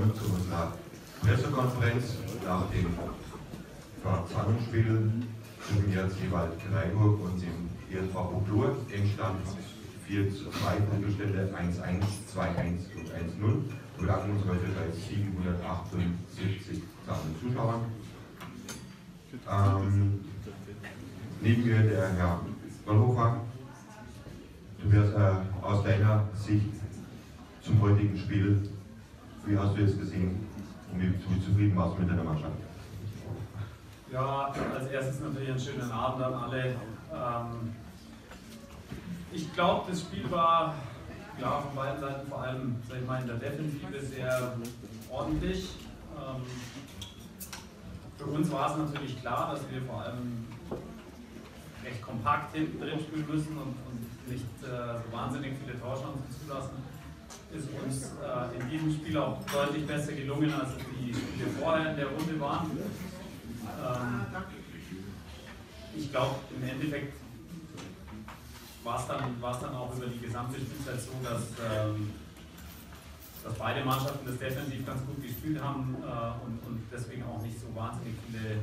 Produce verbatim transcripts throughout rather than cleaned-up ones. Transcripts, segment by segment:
willkommen zu unserer Pressekonferenz nach dem Zusammenspiel zwischen R C Waldkraiburg und dem E S V Buchloe. Endstand vier zu zwei, Punktestände eins eins, zwei eins und eins null. Wir bedanken uns heute bei siebenhundertachtundsiebzig Zuschauern. Ähm, neben mir der Herr Dollhofer. Du wirst äh, aus deiner Sicht zum heutigen Spiel, wie hast du es gesehen und wie zufrieden warst du mit deiner Mannschaft? Ja, als erstes natürlich einen schönen Abend an alle. Ähm, ich glaube, das Spiel war ja, von beiden Seiten vor allem, sag ich mal, in der Defensive sehr ordentlich. Ähm, für uns war es natürlich klar, dass wir vor allem recht kompakt hinten drin spielen müssen und, und nicht äh, so wahnsinnig viele Torchancen zulassen. Ist uns äh, in diesem Spiel auch deutlich besser gelungen, als es die Spiele vorher in der Runde waren. Ähm, ich glaube, im Endeffekt war es dann, war's dann auch über die gesamte Spielzeit so, dass, ähm, dass beide Mannschaften das defensiv ganz gut gespielt haben äh, und, und deswegen auch nicht so wahnsinnig viele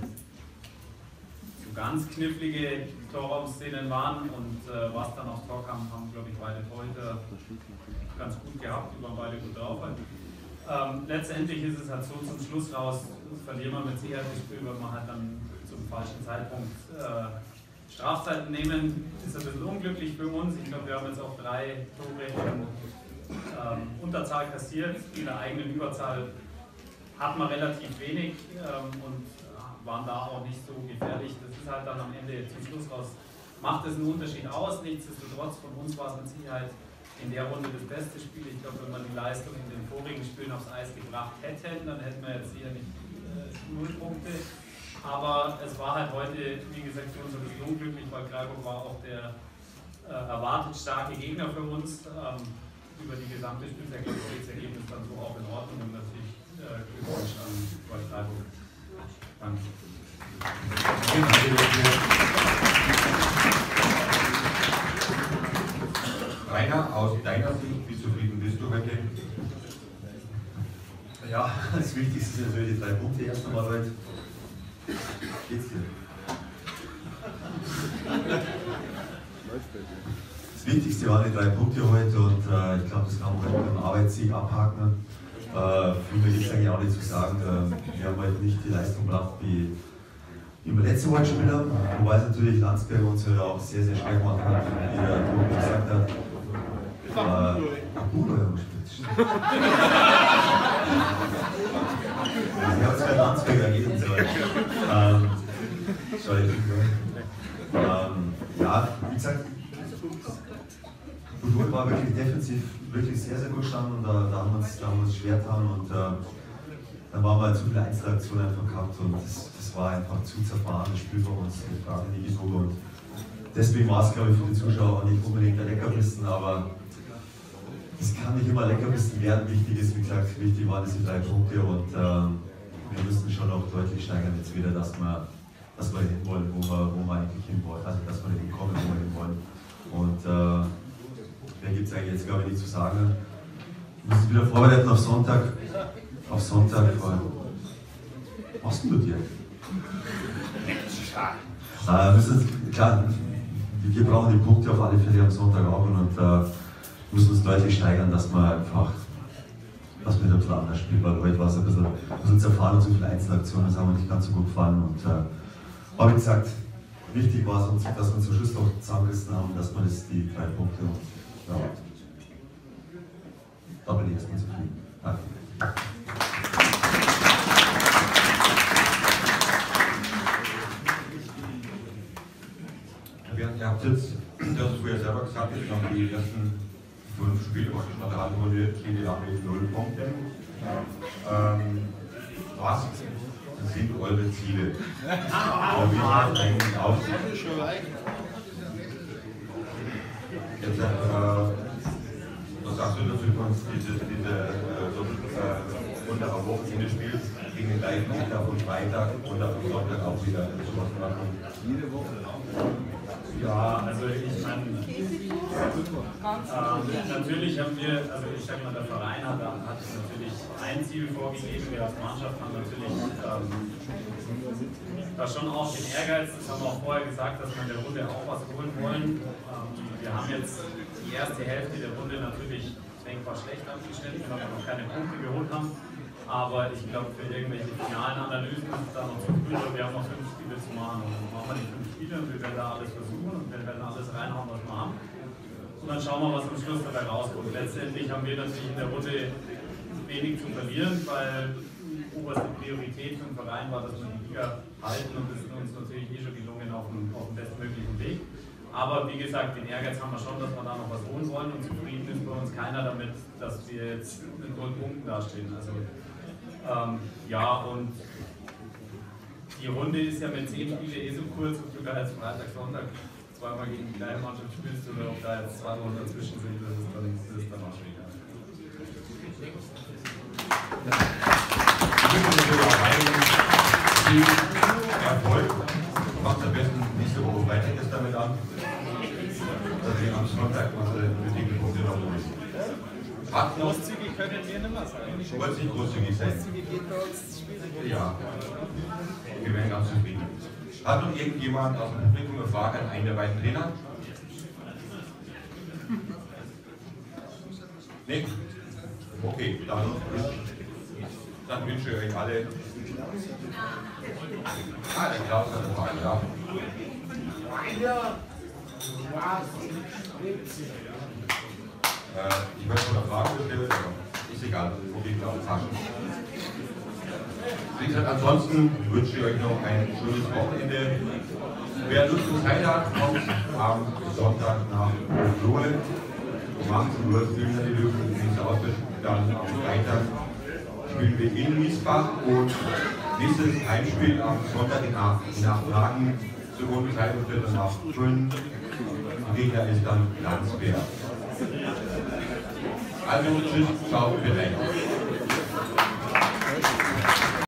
so ganz knifflige Torraumszenen waren. Und äh, was dann aufs Tor kam, haben, glaube ich, beide Torhüter ganz gut gehabt, die waren beide gut drauf. Ähm, letztendlich ist es halt so zum Schluss raus, verlieren wir mit Sicherheit das Spiel, weil man halt dann zum falschen Zeitpunkt äh, Strafzeiten nehmen. Ist ein bisschen unglücklich für uns. Ich glaube, wir haben jetzt auch drei Tore in ähm, Unterzahl kassiert. In der eigenen Überzahl hatten wir relativ wenig ähm, und waren da auch nicht so gefährlich. Das ist halt dann am Ende zum Schluss raus, macht es einen Unterschied aus. Nichtsdestotrotz, von uns war es mit Sicherheit in der Runde das beste Spiel. Ich glaube, wenn wir die Leistung in den vorigen Spielen aufs Eis gebracht hätten, dann hätten wir jetzt hier nicht äh, null Punkte. Aber es war halt heute, wie gesagt, für uns ein bisschen unglücklich, weil Freiburg war auch der äh, erwartet starke Gegner für uns. Ähm, über die gesamte Spielzeit geht das Ergebnis dann so auch in Ordnung und natürlich äh, Glückwunsch an Freiburg. Danke. Rainer, aus deiner Sicht, wie zufrieden bist du heute? Ja, das Wichtigste sind natürlich die drei Punkte erst einmal heute. Geht's dir? Das Wichtigste waren die drei Punkte heute und äh, ich glaube, das kann man heute mit dem Arbeitssieg abhaken. Äh, viel mehr gibt es eigentlich auch nicht zu sagen. Äh, wir haben heute nicht die Leistung gebracht, wie, wie wir letzte Woche gespielt haben. Wobei es natürlich Landsberg uns ja auch sehr, sehr schwer gemacht hat, wie der Tobi gesagt hat. Äh, Bruder haben wir gespielt. Ich habe es bei Landsberger geben sollen. Ähm, sorry, ähm, ja, wie gesagt, Buchloe war wirklich defensiv wirklich sehr, sehr gut gestanden und da, da haben wir uns, da haben wir uns schwer getan und äh, dann waren wir zu viele Einzelaktionen einfach gehabt und das, das war einfach zu zerfahren, das Spiel für uns, ich frage nie genug und deswegen war es, glaube ich, für die Zuschauer auch nicht unbedingt der Leckerbissen, aber es kann nicht immer Leckerbissen werden. Wichtig ist, wie gesagt, wichtig waren diese drei Punkte und ähm, wir müssen schon auch deutlich steigern jetzt wieder, dass wir, dass wir hinwollen, wo wir, wo wir eigentlich hinwollen, also dass wir hinkommen, wo wir hinwollen. Und äh, mehr gibt es eigentlich jetzt, glaube ich, nicht zu sagen. Wir müssen wieder vorbereiten auf Sonntag. Auf Sonntag. Was machst du mit dir? Äh, müssen, klar, wir brauchen die Punkte auf alle Fälle am Sonntag auch und äh, müssen uns deutlich steigern, dass wir einfach, dass wir ein bisschen anders spielen, weil heute war es ein bisschen, ein bisschen zerfahren und so viele Einzelaktionen, das haben wir nicht ganz so gut gefallen. Und, äh, aber wie gesagt, wichtig war es uns, dass wir zum Schluss noch zusammengerissen haben, dass wir das, die drei Punkte und ja, da bin ich erstmal zufrieden. Danke. Ihr habt jetzt, das ist vorher selber gesagt, jetzt haben die ersten fünf Spiele praktisch nach der Runde stehen die dann mit null Punkten. Ähm, was sind eure Ziele? Und wie sieht es eigentlich aus? Jetzt, äh, was sagst du dazu, uns diese, diese äh, so, äh, unter am Wochenende spielst? gegen den gleichen Gegner von Freitag und am Sonntag auch wieder sowas machen. Jede Woche. Ja, also ich meine, ähm, natürlich haben wir, also ich sag mal, der Verein hat, hat natürlich ein Ziel vorgegeben, wir als Mannschaft haben natürlich ähm, da schon auch den Ehrgeiz, das haben wir auch vorher gesagt, dass wir in der Runde auch was holen wollen. Ähm, wir haben jetzt die erste Hälfte der Runde natürlich denkbar schlecht abgeschnitten, weil wir noch keine Punkte geholt haben. Aber ich glaube, für irgendwelche finalen Analysen ist es da noch zu früh, weil wir haben noch fünf Spiele zu machen. Und dann machen wir die fünf Spiele und wir werden da alles versuchen und wir werden alles reinhauen, was wir haben. Und dann schauen wir, was am Schluss dabei rauskommt. Letztendlich haben wir natürlich in der Runde wenig zu verlieren, weil die oberste Priorität für den Verein war, dass wir die Liga halten und das ist uns natürlich eh schon gelungen auf dem, auf dem bestmöglichen Weg. Aber wie gesagt, den Ehrgeiz haben wir schon, dass wir da noch was holen wollen und zufrieden ist bei uns keiner damit, dass wir jetzt mit null Punkten dastehen. Also, ähm, ja, und die Runde ist ja mit zehn Spiele eh so kurz, ob du da jetzt Freitag, Sonntag zweimal gegen die gleiche Mannschaft spielst oder ob da jetzt zwei Wochen dazwischen sind, das ist dann, das ist dann auch schwierig. Ich wünsche dir auch allen viel Erfolg. Macht am besten nächste Woche Freitag erst damit an, dass wir am Sonntag unsere nötigen Punkte noch holen. Großzügig können wir nicht mehr sein. Wollt nicht großzügig sein? Großzügig geht bei uns schwierig. Ja, wir werden ganz zufrieden. Hat noch irgendjemand aus dem Publikum eine Frage an einen der beiden Trainer? Nee? Okay, dann, dann wünsche ich euch alle. Ah, der Klaus hat eine Frage, ja. Äh, ich möchte noch eine Frage stellen, aber ist egal, okay, ich glaube, Taschen. Wie gesagt, ansonsten wünsche ich euch noch ein schönes Wochenende. Wer Lust und Zeit hat, kommt am Sonntag nach Lohlen. Um achtzehn Uhr spielen wir die Löwen, nächste Auswärts, dann am Freitag spielen wir in Miesbach und nächstes Heimspiel am Sonntag in Achthagen zur Grundzeit und wird dann nach fünf. Der Gegner ist dann Landsberg. Also tschüss, ciao, bis dann.